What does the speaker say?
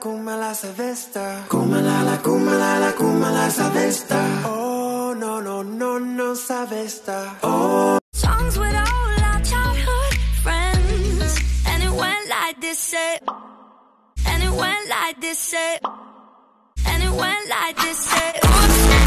la savesta. La savesta. Oh, no savesta. Oh. Songs with all our childhood friends. And it went like this, and it went like this, and it went like this,